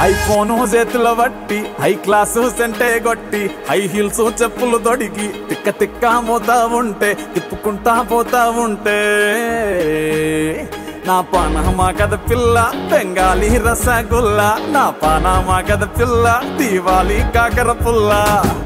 iPhone చేతుల బట్టి high class సెంటే కొట్టి హై హీల్స్ చెప్పులు తొడిగి తిక్క తిక్క మోతా ఉంటే తిప్పుకుంటా పోతా ఉంటే నా పానమా కథ పిల్ల బెంగాలీ రసగుల్లా నా పానమా కథ పిల్ల దీవాలి కాకర పుల్ల